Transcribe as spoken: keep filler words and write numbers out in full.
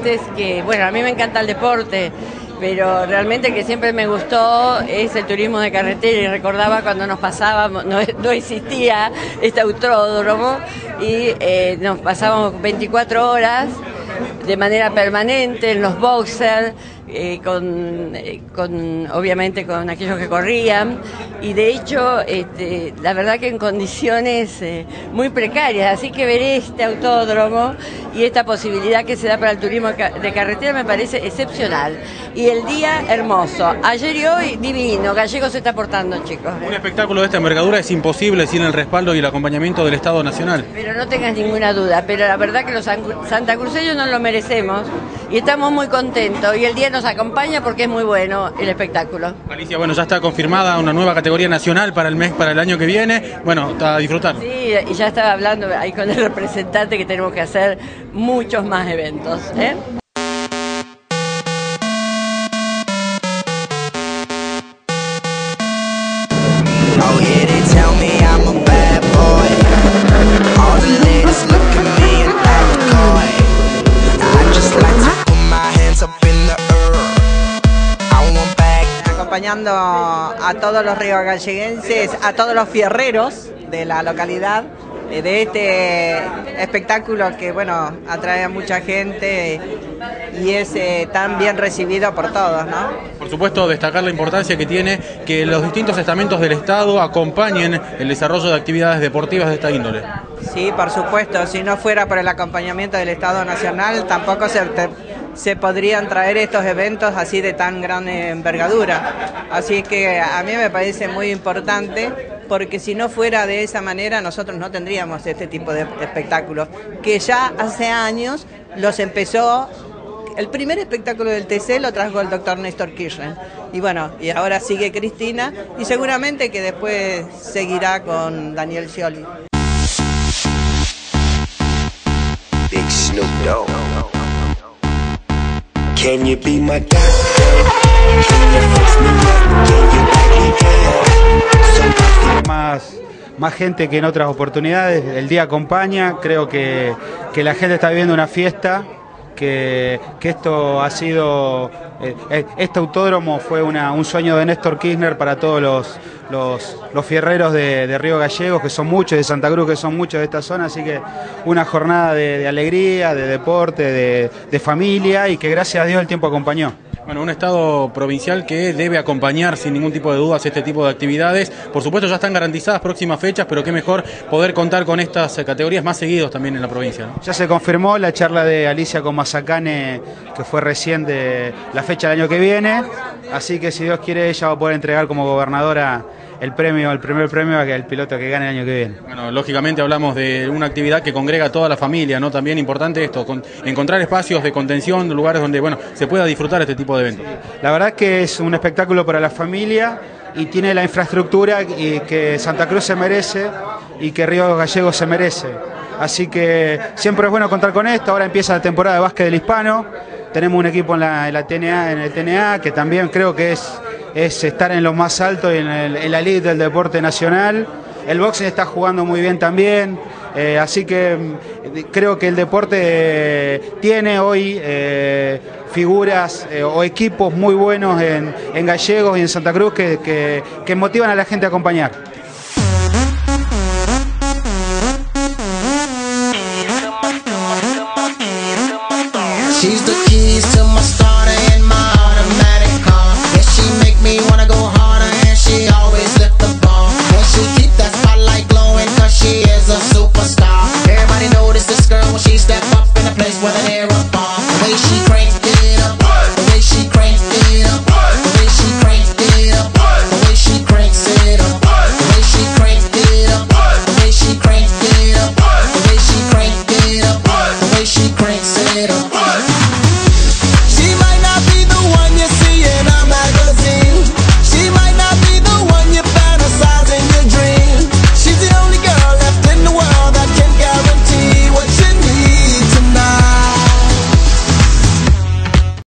oyentes que, bueno, a mí me encanta el deporte, pero realmente el que siempre me gustó es el turismo de carretera, y recordaba cuando nos pasábamos, no, no existía este autódromo, y eh, nos pasábamos veinticuatro horas de manera permanente en los boxers, eh, con, eh, con obviamente con aquellos que corrían, y de hecho este, la verdad que en condiciones eh, muy precarias, así que ver este autódromo y esta posibilidad que se da para el turismo de carretera me parece excepcional, y el día hermoso, ayer y hoy divino. Gallegos se está portando, chicos. Un espectáculo de esta envergadura es imposible sin el respaldo y el acompañamiento del Estado Nacional. Pero no tengas ninguna duda, pero la verdad que los santacruceños nos lo merecemos y estamos muy contentos, y el día nos acompaña porque es muy bueno el espectáculo. Alicia, bueno, ya está confirmada una nueva categoría nacional para el mes, para el año que viene. Bueno, está a disfrutar. Sí, y ya estaba hablando ahí con el representante que tenemos que hacer muchos más eventos, ¿eh? Acompañando a todos los riogalleguenses, a todos los fierreros de la localidad, de este espectáculo que, bueno, atrae a mucha gente y es eh, tan bien recibido por todos, ¿no? Por supuesto, destacar la importancia que tiene que los distintos estamentos del Estado acompañen el desarrollo de actividades deportivas de esta índole. Sí, por supuesto, si no fuera por el acompañamiento del Estado Nacional, tampoco se... se podrían traer estos eventos así de tan gran envergadura. Así que a mí me parece muy importante, porque si no fuera de esa manera nosotros no tendríamos este tipo de espectáculos, que ya hace años los empezó. El primer espectáculo del T C lo trajo el doctor Néstor Kirchner, y bueno, y ahora sigue Cristina, y seguramente que después seguirá con Daniel Scioli. Big Snoop Dogg. Can you be my girl? Can you fix me up? Can you back me down? Más, más gente que en otras oportunidades, el día acompaña, creo que, que la gente está viviendo una fiesta, que, que esto ha sido, eh, este autódromo fue una, un sueño de Néstor Kirchner para todos los, los, los fierreros de, de Río Gallegos, que son muchos, de Santa Cruz, que son muchos de esta zona, así que una jornada de, de alegría, de deporte, de, de familia, y que gracias a Dios el tiempo acompañó. Bueno, un Estado provincial que debe acompañar sin ningún tipo de dudas este tipo de actividades. Por supuesto ya están garantizadas próximas fechas, pero qué mejor poder contar con estas categorías más seguidos también en la provincia, ¿no? Ya se confirmó la charla de Alicia con Mazacane, que fue recién de la fecha del año que viene, así que si Dios quiere ella va a poder entregar como gobernadora el premio, el primer premio al piloto que gane el año que viene. Bueno, lógicamente hablamos de una actividad que congrega a toda la familia, ¿no? También importante esto, con, encontrar espacios de contención, lugares donde, bueno, se pueda disfrutar este tipo de eventos. La verdad es que es un espectáculo para la familia y tiene la infraestructura y que Santa Cruz se merece y que Río Gallegos se merece. Así que siempre es bueno contar con esto. Ahora empieza la temporada de básquet del Hispano. Tenemos un equipo en la, en la T N A, en el T N A, que también creo que es, es estar en lo más alto, en, el, en la elite del deporte nacional. El boxing está jugando muy bien también, eh, así que eh, creo que el deporte eh, tiene hoy eh, figuras eh, o equipos muy buenos en, en Gallegos y en Santa Cruz que, que, que motivan a la gente a acompañar. She's the